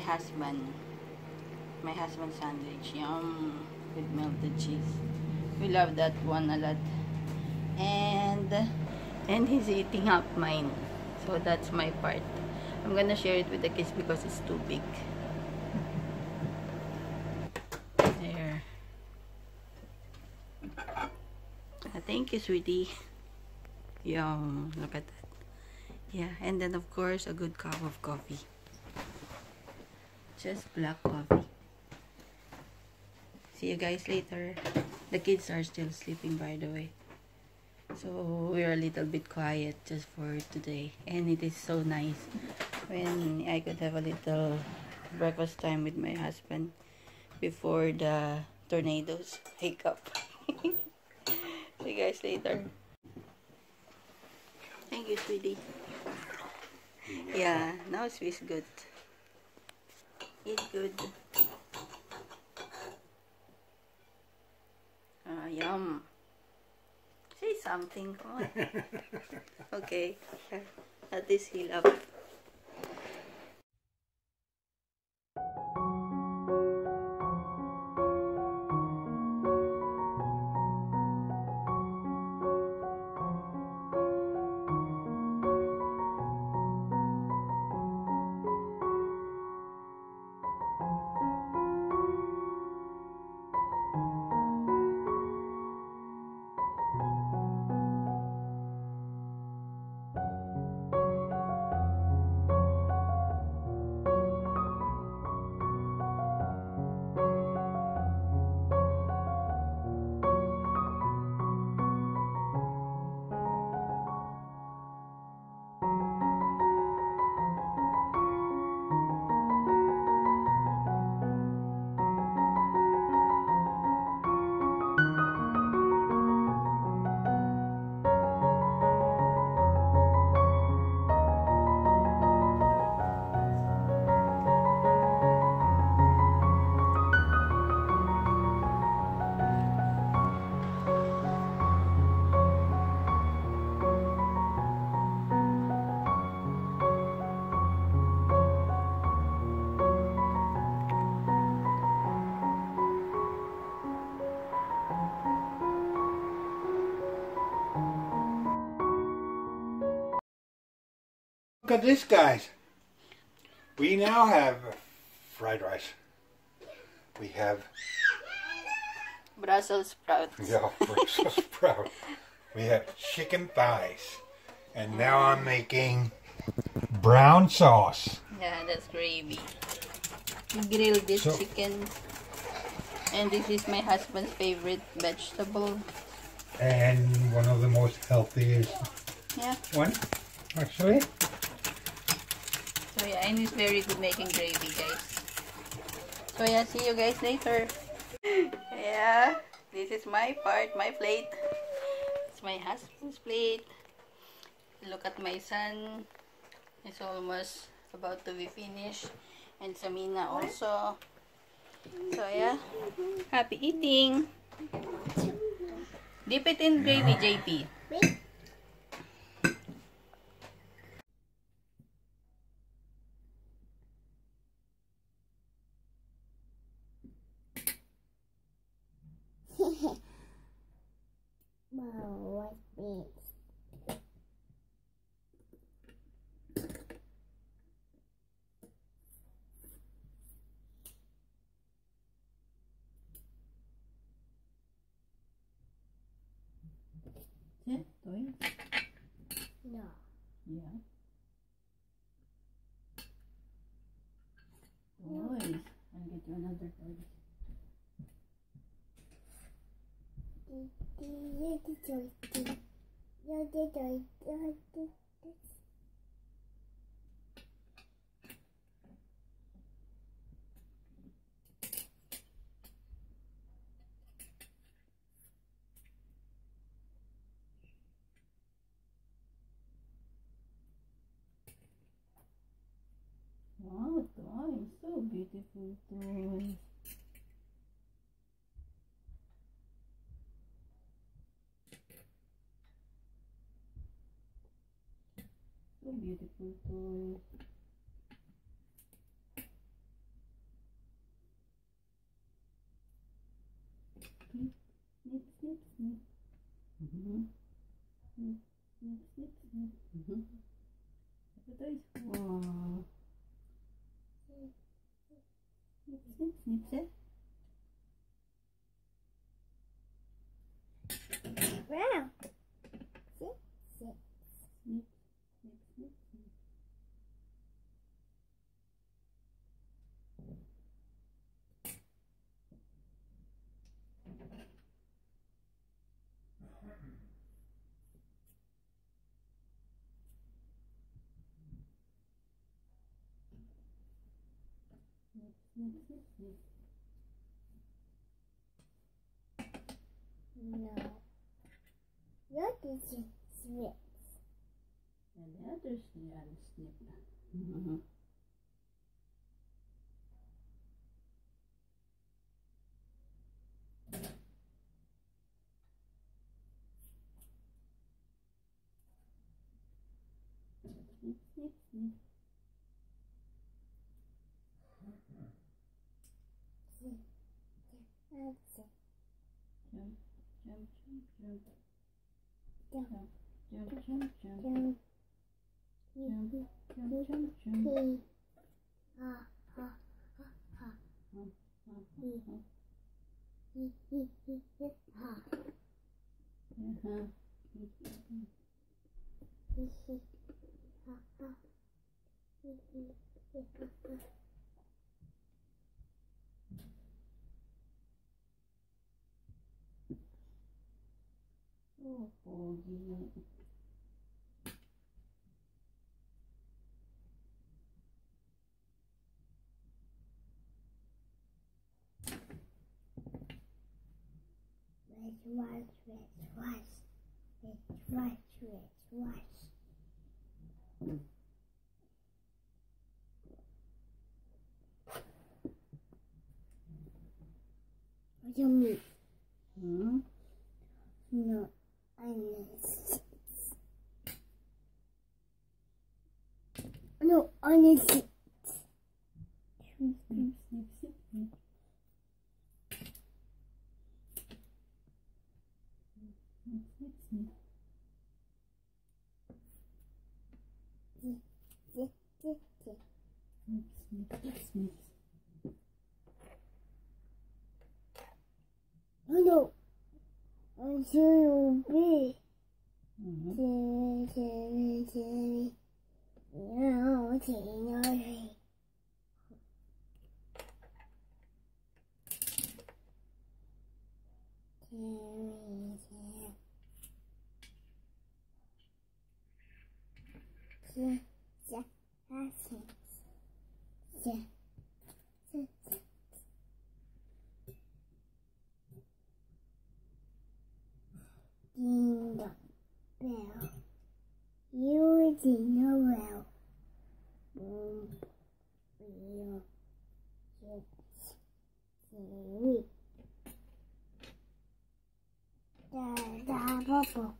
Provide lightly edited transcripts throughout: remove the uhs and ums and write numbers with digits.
husband. My husband's sandwich. Yum! With melted cheese. We love that one a lot. And he's eating up mine. So that's my part. I'm gonna share it with the kids because it's too big. There. Thank you, sweetie. Yum! Look at that. Yeah, and then of course a good cup of coffee. Just black coffee. See you guys later. The kids are still sleeping, by the way. So we're a little bit quiet just for today. And it is so nice when I could have a little breakfast time with my husband before the tornadoes wake up. See you guys later. Thank you, sweetie. Yeah, now it feels good. Eat good. Yum. Say something, come on. Okay. At least heal up. Look at this, guys. We now have fried rice. We have Brussels sprouts. yeah, Brussels sprout. We have chicken thighs. And now I'm making brown sauce. Yeah, that's gravy. We grilled this chicken. And this is my husband's favorite vegetable. And one of the most healthiest one, actually. So yeah, and he's very good making gravy, guys. So yeah, see you guys later. Yeah, this is my part, my plate. It's my husband's plate. Look at my son. It's almost about to be finished. And Samina also. So yeah, happy eating. Dip it in gravy, JP. Wow, what's this? Yeah, toy. No. Yeah. Toys. I'll get you another toy. Wow, toys. So beautiful toys. So beautiful toys. Snip, snip, snip, snip. Snip, snip, snip, snip. Ito is, wow. Snip, snip, snip, snip. Wow. Sit, sit. Snip, snip, snip, snip. Snip, snip, snip, snip. No. What is it? Snip. And the other snip. Snip, snip, snip. That's it. Jump, jump, jump, jump. Jump. Jump, jump, jump. Jump. Jump, jump, jump, jump. Ha, ha, ha, ha. Ha. Hi, hi, hi, hi, ha. Uh-huh. Hi, hi, ha, ha. Hi, hi, hi, ha, ha. Oh, pogi. Wash. What do you mean? Hmm? No, I need. No, I need. Snip, snip, snip, snip, snip. Snip, snip, snip. Snip, snip, snip, snip. Oh no, I'm so big. Ding dong bell, you ding a bell. Boom, wheel, chips, seaweed. Da bubble.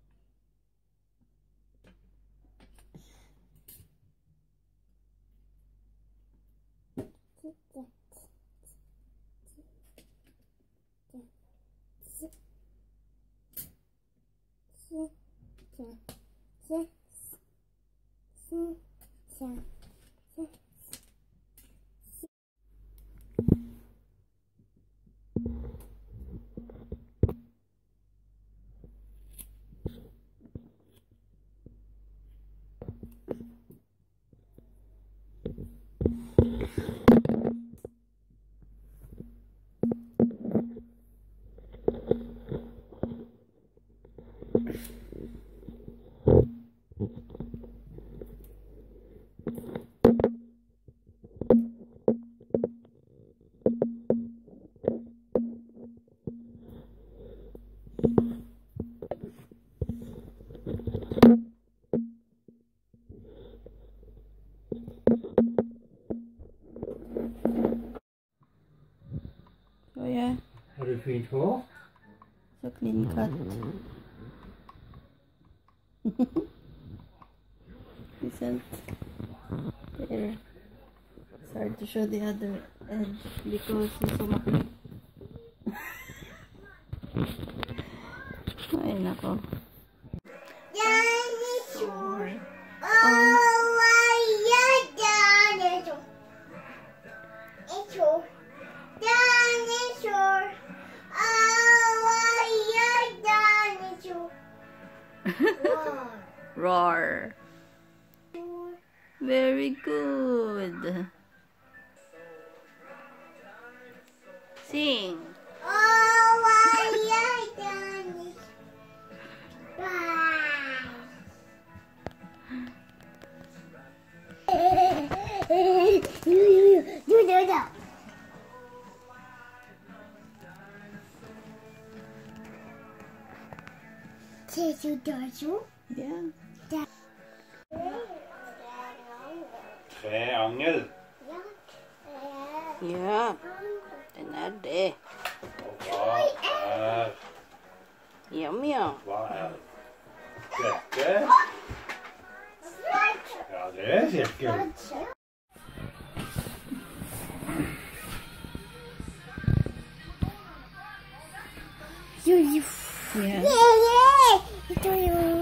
So yeah, Har du fint hår? so clean cut. Isn't there? It's hard to show the other edge because it's so makulit. Ay, nako. Dinosaur. Oh, yeah, dinosaur. Dinosaur. Oh, yeah, dinosaur. Roar. Very good. Sing. Oh, yeah, dinosaur. No. Yeah. Triangel. Yeah. Den det. Hva er Yum, yum. dette? Ja, det er sirkel. Yeah. Yeah.